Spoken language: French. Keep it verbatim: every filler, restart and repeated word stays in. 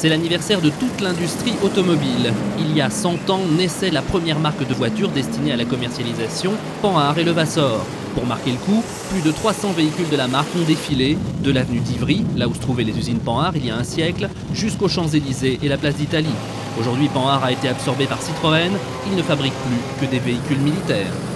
C'est l'anniversaire de toute l'industrie automobile. Il y a cent ans naissait la première marque de voitures destinée à la commercialisation, Panhard et Levasseur. Pour marquer le coup, plus de trois cents véhicules de la marque ont défilé, de l'avenue d'Ivry, là où se trouvaient les usines Panhard il y a un siècle, jusqu'aux Champs-Élysées et la place d'Italie. Aujourd'hui, Panhard a été absorbé par Citroën, il ne fabrique plus que des véhicules militaires.